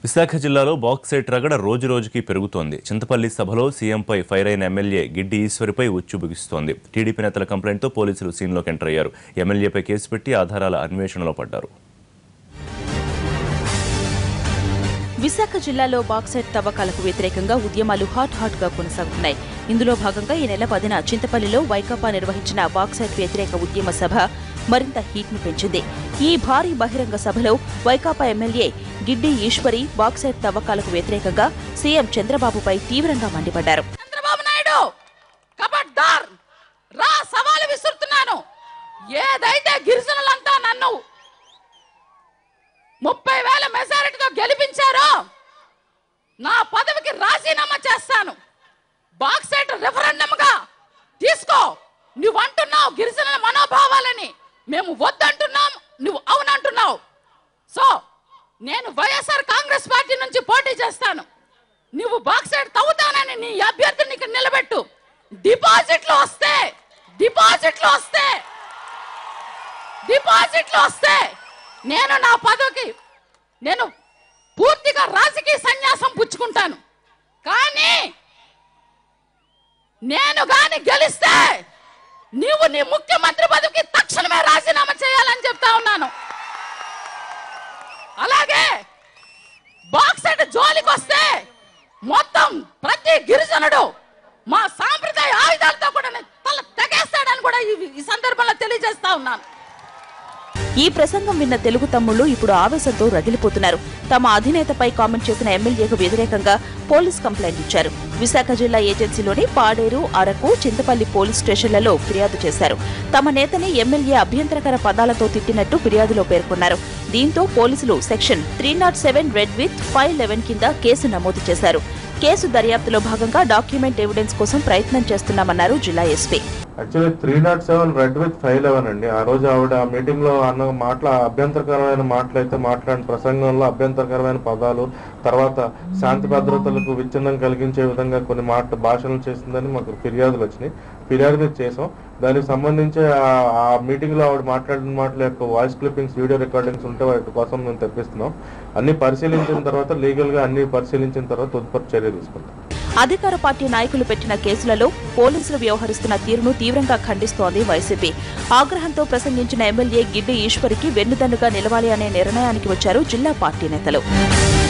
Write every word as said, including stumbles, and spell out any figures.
విశాఖ జిల్లాలో బాక్సైట్ రగడ రోజు రోజుకి పెరుగుతోంది. చింతపల్లి సభలో సీఎంపై ఫైర్ అయిన ఎమ్మెల్యే గిడ్డి ఈశ్వరిపై ఉచ్చు బిగుస్తోంది. టీడీపీ నేతల కంప్లైంట్తో పోలీసులు సీన్లోకి ఎంటర్ అయ్యారు. ఎమ్మెల్యేపై కేసు పెట్టి ఆధారాల అన్వేషణలో పడ్డారు. విశాఖ జిల్లాలో బాక్సైట్ తవ్వకాలకు వ్యతిరేకంగా ఉద్యమాలు హాట్ హాట్ గా కొనసాగుతున్నాయి. ఇందులో భాగంగా ఈ నెల పదిన చింతపల్లిలో వైకాపా నిర్వహించిన బాక్సైట్ వ్యతిరేక ఉద్యమ సభ మరింత హీట్ ను పెంచింది. ఈ భారీ బహిరంగ సభలో వైకాపా ఎమ్మెల్యే గిడ్డి ఈశ్వరి బాక్సైట్ తవ్వకాలకు వ్యతిరేకంగా సీఎం చంద్రబాబుపై తీవ్రంగా మండిపడ్డారు. చంద్రబాబు నాయుడు కబడ్దార్ రా సవాలు విసురుతున్నాను. ఏదైతే గిరిజనులంతా నన్ను ముప్పై వేల మెజారిటీతో గెలిపించారో నా పదవికి రాజీనామా చేస్తాను. బాక్సైట్ రెఫరెండంగా తీసుకో. నువ్వు అంటున్నావు గిరిజనుల మనోభావాలని, మేము వద్దంటున్నాం, నువ్వు అవునంటున్నావు. సో నేను వైఎస్ఆర్ కాంగ్రెస్ పార్టీ నుంచి పోటీ చేస్తాను. నువ్వు బాక్సైట్ తవ్వుతానని నీ అభ్యర్థిని ఇక్కడ నిలబెట్టు. డిపాజిట్లు వస్తే డిపాజిట్లు వస్తే డిపాజిట్లు వస్తే నేను నా పదవికి నేను పూర్తిగా రాజకీయ సన్యాసం పుచ్చుకుంటాను. కానీ నేను గాని గెలిస్తే నీవు నీ ముఖ్యమంత్రి పదవికి తక్షణమే రాజీనామా చేయాలని చెప్తా ఉన్నాను. అలాగే బాక్సైట్ జోలికి వస్తే మొత్తం ప్రతి గిరిజనుడు మా సాంప్రదాయ ఆయుధాలతో కూడా తల తెగేస్తాడని కూడా ఈ సందర్భంలో తెలియజేస్తా ఉన్నాను. ఈ ప్రసంగం విన్న తెలుగు తమ్ముళ్లు ఇప్పుడు ఆవేశంతో రగిలిపోతున్నారు. తమ అధినేతపై కామెంట్ చేసిన ఎమ్మెల్యేకు వ్యతిరేకంగా పోలీస్ కంప్లైంట్ ఇచ్చారు. విశాఖ జిల్లా ఏజెన్సీలోని పాడేరు, అరకు, చింతపల్లి పోలీస్ స్టేషన్లలో ఫిర్యాదు చేశారు. తమ నేతని ఎమ్మెల్యే అభ్యంతరకర పదాలతో తిట్టినట్టు ఫిర్యాదులో పేర్కొన్నారు. దీంతో పోలీసులు section three not seven read with five eleven కింద కేసు నమోదు చేశారు. కేసు దర్యాప్తులో భాగంగా డాక్యుమెంట్ ఎవిడెన్స్ కోసం ప్రయత్నం చేస్తున్నామన్నారు జిల్లా SP. Actually three not seven read with five eleven అండి. ఆ రోజు ఆవిడ ఆ మీటింగ్ లో అన్న మాటల అభ్యంతరకరమైన మాటలు అయితే మాట్లాడిన ప్రసంగంలో అభ్యంతరకరమైన పదాలు, తర్వాత శాంతి భద్రతలకు విచ్ఛిన్నం కలిగించే విధంగా కొన్ని మాట భాషలు చేసిందని మాకు ఫిర్యాదులు వచ్చినాయి. ఫిర్యాదు మీద చేసాం. దానికి సంబంధించి ఆ మీటింగ్ లో ఆవిడ మాట్లాడిన మాటల యొక్క వాయిస్ క్లిప్పింగ్స్, వీడియో రికార్డింగ్స్ ఉంటే వాటి కోసం మేము తెప్పిస్తున్నాం. అన్ని పరిశీలించిన తర్వాత లీగల్ గా అన్ని పరిశీలించిన తర్వాత తదుపరి చర్య తీసుకుంటాం. అధికార పార్టీ నాయకులు పెట్టిన కేసులలో పోలీసులు వ్యవహరిస్తున్న తీరును తీవ్రంగా ఖండిస్తోంది వైసీపీ. ఆగ్రహంతో ప్రసంగించిన ఎమ్మెల్యే గిడ్డి ఈశ్వరికి వెన్నుదన్నుగా నిలవాలి అనే నిర్ణయానికి వచ్చారు జిల్లా పార్టీ నేతలు.